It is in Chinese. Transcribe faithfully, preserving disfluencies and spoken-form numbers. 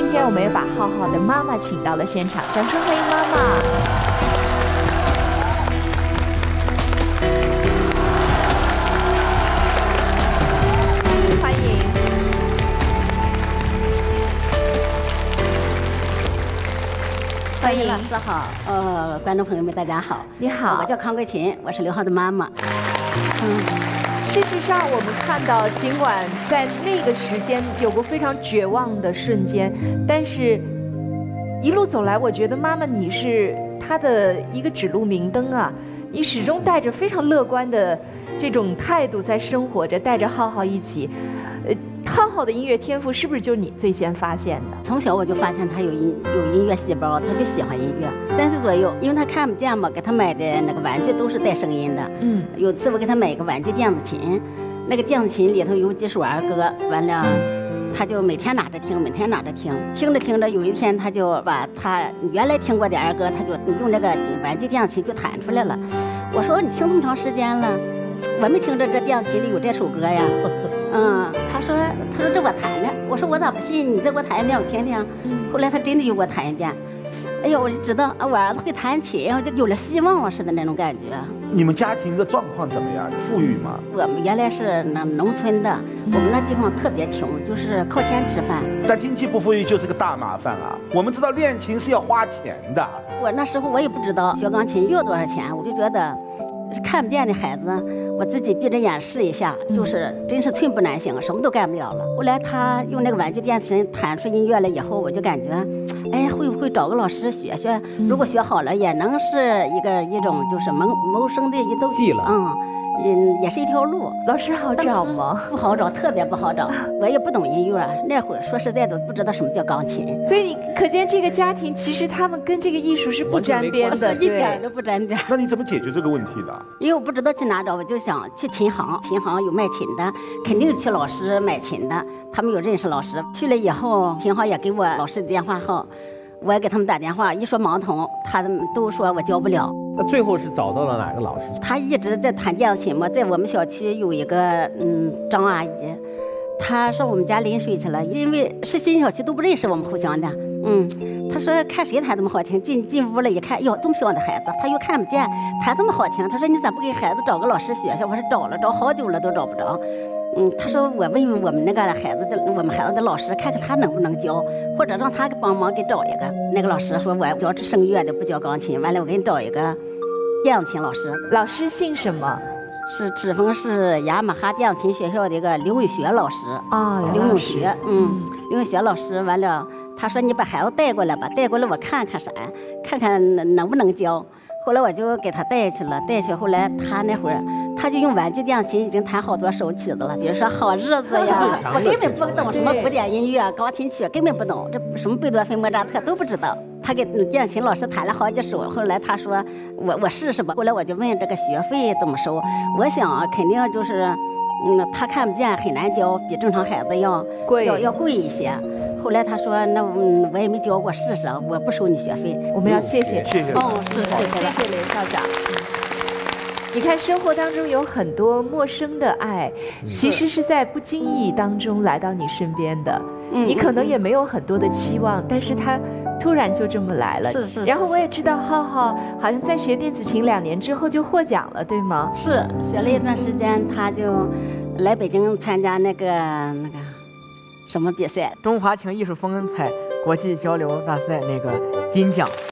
天我们也把浩浩的妈妈请到了现场，掌声欢迎妈妈。欢迎。欢迎老师好，呃，观众朋友们大家好， 你好， 我叫康桂琴，我是刘浩的妈妈。嗯。 事实上，我们看到，尽管在那个时间有过非常绝望的瞬间，但是一路走来，我觉得妈妈你是她的一个指路明灯啊！你始终带着非常乐观的这种态度在生活着，带着浩浩一起。呃，浩浩的音乐天赋是不是就是你最先发现的？ 从小我就发现他有音有音乐细胞，特别喜欢音乐。三岁左右，因为他看不见嘛，给他买的那个玩具都是带声音的。嗯，有次我给他买一个玩具电子琴，那个电子琴里头有几首儿歌，完了。 他就每天拿着听，每天拿着听，听着听着，有一天他就把他原来听过的儿歌，他就用这个玩具电子琴就弹出来了。我说你听这么长时间了，我没听着这电子琴里有这首歌呀。嗯，他说他说这我弹的，我说我咋不信？你再给我弹一遍我听听。后来他真的又给我弹一遍。哎呀，我就知道啊，我儿子会弹琴，我就有了希望了似的那种感觉。 你们家庭的状况怎么样？富裕吗？ 我们原来是那农村的，我们那地方特别穷，就是靠天吃饭。 但经济不富裕就是个大麻烦啊！我们知道练琴是要花钱的。 我那时候我也不知道学钢琴要多少钱，我就觉得看不见的孩子，我自己闭着眼试一下，就是真是寸步难行，什么都干不了了。后来他用那个玩具电琴弹出音乐来以后，我就感觉。 哎，会不会找个老师学学？如果学好了，也能是一个一种就是谋谋生的一道技了。 嗯，嗯，也是一条路。 老师好找吗？ 不好找，特别不好找。我也不懂音乐，那会儿说实在的，不知道什么叫钢琴。 所以你可见这个家庭其实他们跟这个艺术是不沾边的， 一点都不沾边。 那你怎么解决这个问题的？ 因为我不知道去哪找，我就想去琴行，琴行有卖琴的，肯定去老师买琴的，他们有认识老师。去了以后，琴行也给我老师的电话号。 我也给他们打电话，一说盲童，他们都说我教不了。 那最后是找到了哪个老师？ 他一直在弹电子琴嘛，在我们小区有一个嗯张阿姨，她上我们家淋水去了，因为是新小区都不认识我们互相的。嗯，她说看谁弹这么好听，进进屋了一看，哟，这么小的孩子，他又看不见，弹这么好听。她说你咋不给孩子找个老师学学？我说找了，找好久了都找不着。 嗯，他说我问问我们那个孩子的，我们孩子的老师，看看他能不能教，或者让他给帮忙给找一个。那个老师说，我教这声乐的，不教钢琴。完了，我给你找一个电子琴老师。 老师姓什么？ 是淄峰市雅马哈电子琴学校的一个刘永学老师。 啊， 刘永学，嗯，刘永学老师。完了，他说你把孩子带过来吧，带过来我看看啥，看看能能不能教。后来我就给他带去了，带去后来他那会儿。 他就用玩具电子琴已经弹好多首曲子了，比如说《好日子》呀，我根本不懂什么古典音乐、钢琴曲，根本不懂，这什么贝多芬、莫扎特都不知道。他给电子琴老师弹了好几首，后来他说我我试试吧。后来我就问这个学费怎么收，我想啊，肯定就是，嗯，他看不见很难教，比正常孩子要贵， 要要贵一些。后来他说那嗯我也没教过，试试，我不收你学费。 我们要谢谢他， 谢谢， 哦，是谢谢， 谢谢刘校长。 你看，生活当中有很多陌生的爱，其实是在不经意当中来到你身边的。你可能也没有很多的期望，但是他突然就这么来了。 是是。 然后我也知道浩浩好像在学电子琴两年之后就获奖了，对吗？ 是，学了一段时间，他就来北京参加那个那个什么比赛， 中华琴艺术风采国际交流大赛那个金奖。